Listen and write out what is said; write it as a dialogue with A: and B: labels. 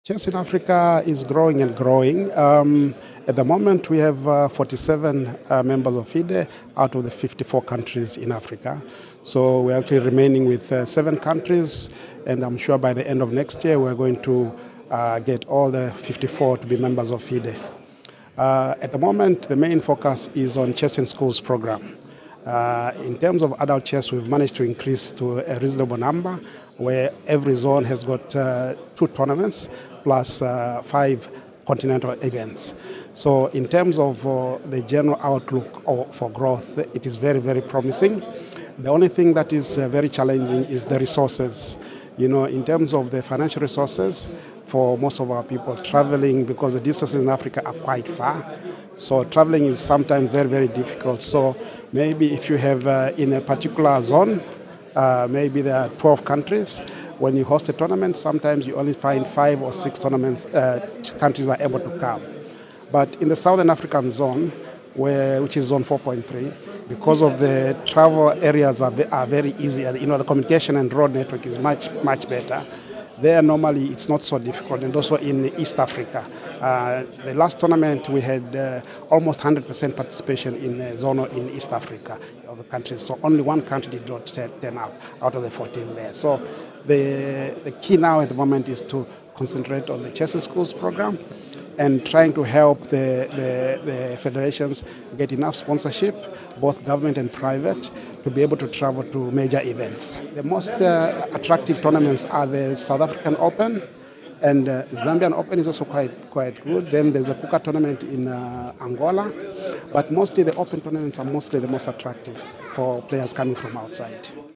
A: Chess in Africa is growing and growing. At the moment, we have 47 members of FIDE out of the 54 countries in Africa. So we're actually remaining with 7 countries, and I'm sure by the end of next year, we're going to get all the 54 to be members of FIDE. At the moment, the main focus is on Chess in Schools program. In terms of adult chess, we've managed to increase to a reasonable number, where every zone has got 2 tournaments plus 5 continental events. So in terms of the general outlook for growth, it is very, very promising. The only thing that is very challenging is the resources. You know, in terms of the financial resources, for most of our people traveling, because the distances in Africa are quite far, so traveling is sometimes very, very difficult. So maybe if you have in a particular zone, maybe there are 12 countries. When you host a tournament, sometimes you only find 5 or 6 tournaments countries are able to come. But in the Southern African zone, which is zone 4.3, because of the travel areas are very easy, you know, the communication and road network is much better. There normally it's not so difficult, and also in East Africa. The last tournament we had almost 100% participation in zone in East Africa of the countries, so only one country did not turn up out of the 14 there. So the key now at the moment is to concentrate on the Chess in Schools program and trying to help the federations get enough sponsorship, both government and private, to be able to travel to major events. The most attractive tournaments are the South African Open, and Zambian Open is also quite good. Then there's a Kuka tournament in Angola, but mostly the Open tournaments are mostly the most attractive for players coming from outside.